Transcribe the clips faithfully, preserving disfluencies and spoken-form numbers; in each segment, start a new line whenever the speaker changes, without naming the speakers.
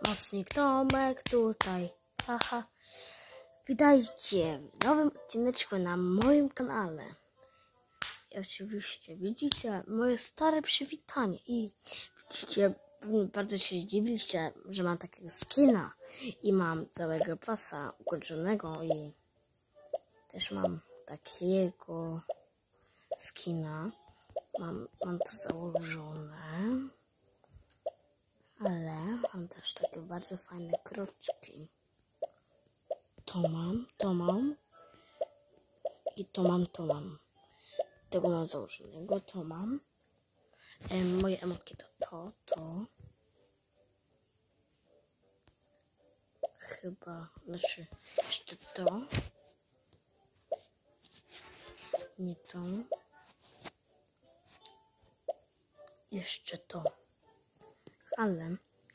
Nocnik Tomek tutaj, haha. Witajcie w nowym odcineczku na moim kanale. I oczywiście widzicie moje stare przywitanie i widzicie, bardzo się zdziwiliście, że mam takiego skina i mam całego pasa ukończonego i też mam takiego skina. Mam, mam to założone. Ale mam też takie bardzo fajne kroczki. To mam, to mam. I to mam, to mam. Tego mam założonego, to mam. E, moje emotki to to, to. Chyba, znaczy jeszcze to. Nie to. Jeszcze to. Ale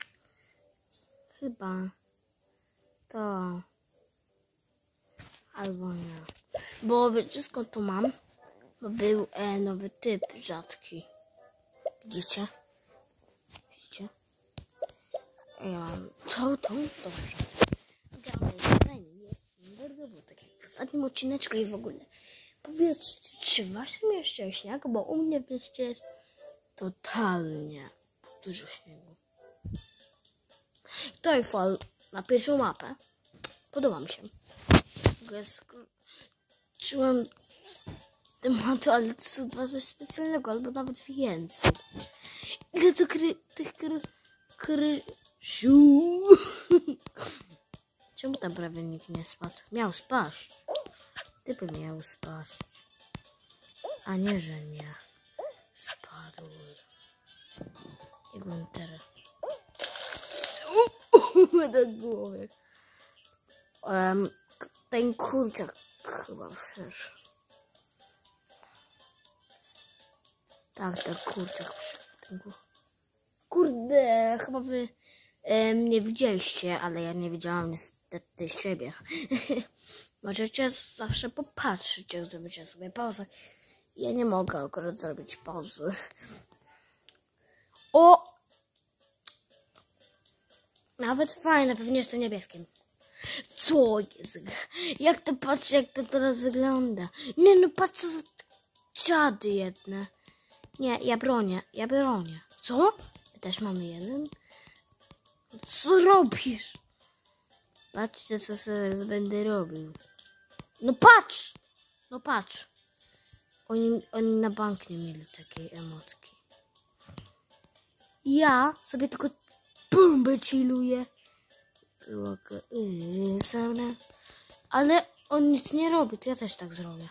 chyba to albo nie. Bo wiecie skąd to mam? Bo był e, nowy typ rzadki. Widzicie? Widzicie? Ja mam to, to, dobrze. Gramy jest nerwowo, tak jak w ostatnim odcineczku i w ogóle. Powiedzcie, czy w waszym mieście jest śnieg? Bo u mnie w mieście jest totalnie dużo śniegu. Toyfall na pierwszą mapę. Podoba mi się. Czułem tematu, ale to są dwa coś specjalnego, albo nawet więcej. Ile to kry... tych kry... kry... Siu. Czemu tam prawie nikt nie spadł? Miał spaść. Typy miał spaść. A nie, że nie. Spadł. Jak mam teraz? Do głowy. Um, ten kurczak chyba przecież. Tak, ten kurczak przecież. Kurde, chyba wy um, nie widzieliście, ale ja nie widziałam niestety siebie. Możecie zawsze popatrzeć, jak zrobicie sobie pauzę. Ja nie mogę akurat zrobić pauzy. O! Nawet fajne, pewnie jest to niebieskim. Co jest? Jak to patrzcie, jak to teraz wygląda? Nie no, patrz co za dziady jedne. Nie, ja bronię, ja bronię. Co? My też mamy jeden? Co robisz? Patrzcie, co sobie będę robił. No patrz! No patrz. Oni, oni na bank nie mieli takiej emotki. Ja sobie tylko bombę chilluję. Ale on nic nie robi, to ja też tak zrobię.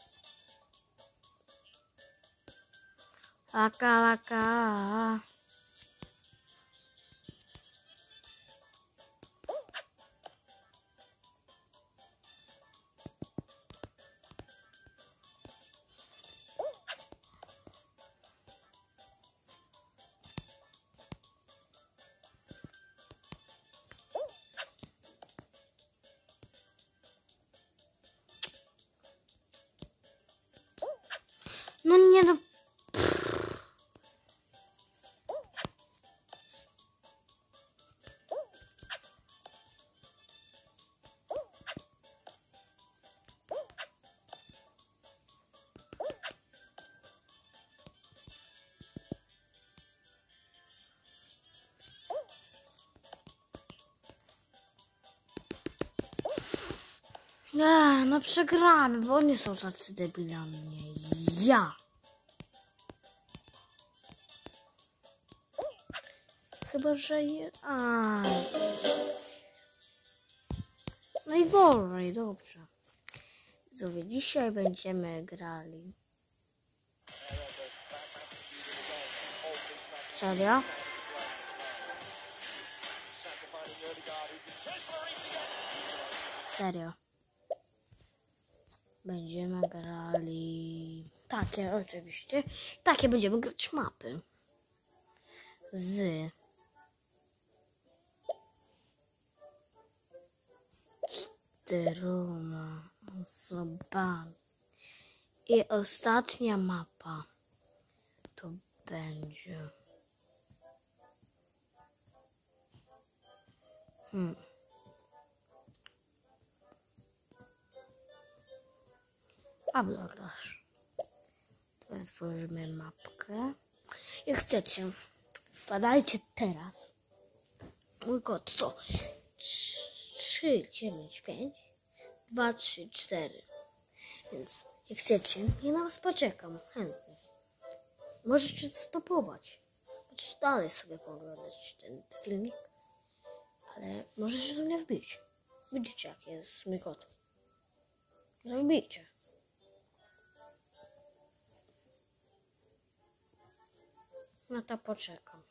Laka, laka. No nie no. Nie, no przegramy, bo oni są tacy debilami, nie ja. Chyba, że je... A. No i gorzej, dobrze. Widzowie, dzisiaj będziemy grali. Serio? Serio. Będziemy grali... Takie, oczywiście. Takie będziemy grać mapy. Z... czteroma osobami. I ostatnia mapa to będzie Hmm. A blokaż. Teraz tworzymy mapkę. Jak chcecie, wpadajcie teraz. Mój kod to trzy dziewięć pięć dwa trzy cztery. Więc jak chcecie, ja na was poczekam chętnie. Możecie stopować. Możecie dalej sobie pooglądać ten filmik. Ale możecie do mnie wbić. Widzicie, jaki jest mój kod. No wbijcie. No to poczekam.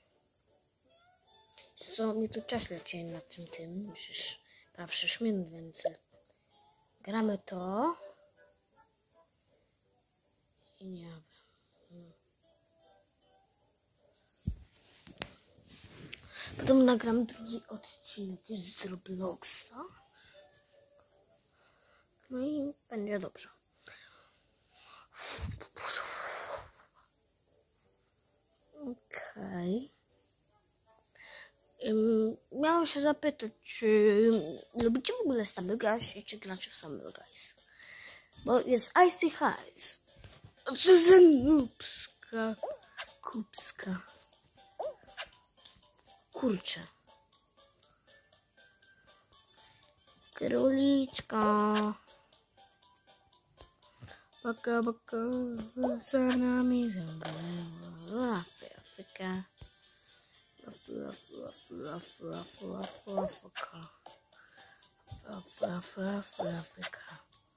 Co mi tu czas leci na tym tym. Przecież prawie sześć minut, więc gramy to. I nie wiem. Hmm. Potem nagram drugi odcinek z Robloxa. No i będzie dobrze. Okej. Okay. Um, miałam się zapytać, czy lubicie w ogóle Stumble Guys i czy gracie w Stumble Guys? Bo jest Icy Highs. A co za nubska, kupska. Kurczę. Króliczka. Baka, baka, za nami zabrała Afryka. Afryka.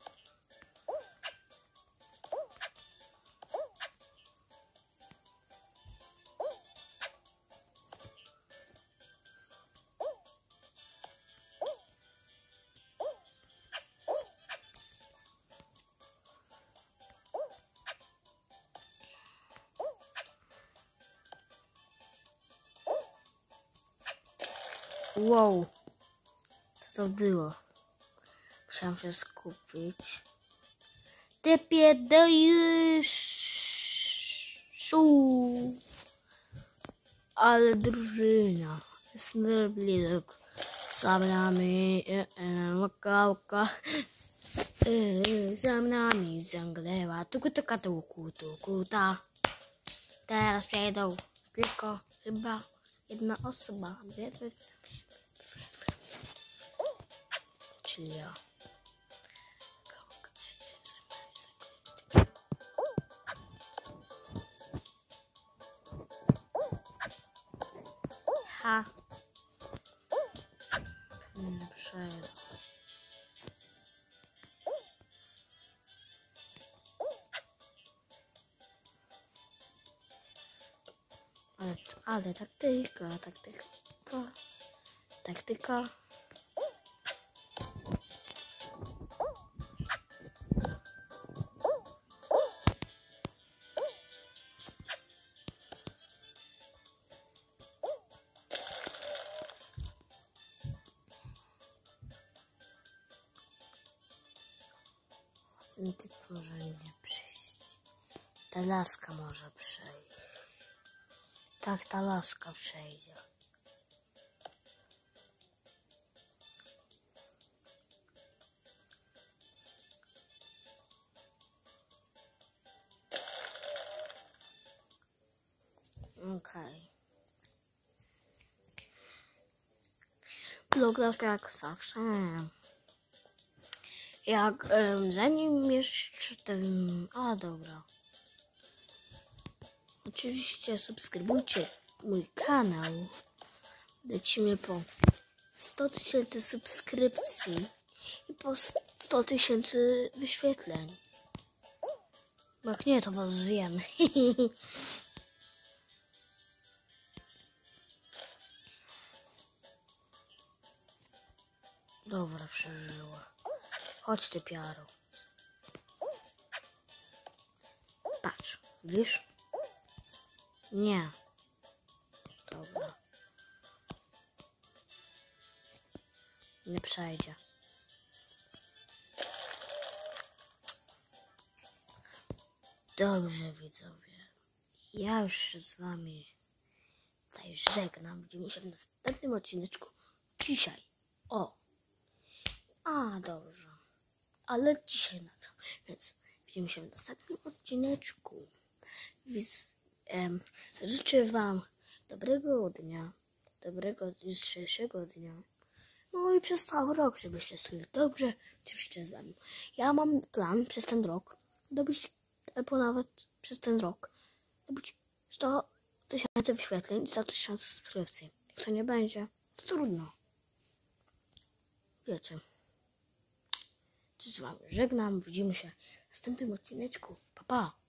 Wow, co to było? Musiałam się skupić. Te pierdolisz. Ale drużyna. Snurblidok. Sam nami. Waka, waka. Sam nami zanglewa. Tuku, tuka, tuku, tuku, ta. Teraz przejdą tylko chyba jedna osoba. Dwie, dwie, dwie. Czyli ja. Ha. Nie przejdę. Ale, ale taktyka, taktyka, taktyka. Ten typ może nie przyjść. Ta laska może przejść. Tak, ta laska przejdzie. Okej. Okay. Vlog jak zawsze. Jak um, zanim jeszcze ten... A dobra. Oczywiście subskrybujcie mój kanał. Lecimy po sto tysięcy subskrypcji i po sto tysięcy wyświetleń. Bo jak nie, to was zjem. Dobra, przeżyła. Chodź ty, piaro. Patrz, widzisz? Nie. Dobra. Nie przejdzie. Dobrze, widzowie. Ja już się z wami tutaj żegnam. Widzimy się w następnym odcineczku dzisiaj. O. A, dobrze. Ale dzisiaj nagram. Więc widzimy się w następnym odcineczku. Więc, em, życzę wam dobrego dnia. Dobrego jutrzejszego dnia. No i przez cały rok, żebyście sobie dobrze cieszycie ze mną. Ja mam plan przez ten rok dobyć, albo nawet przez ten rok dobyć sto tysięcy wyświetleń i sto tysięcy subskrypcji. Jak to nie będzie, to trudno. Wiecie. Z wami żegnam. Widzimy się w następnym odcineczku. Pa, pa.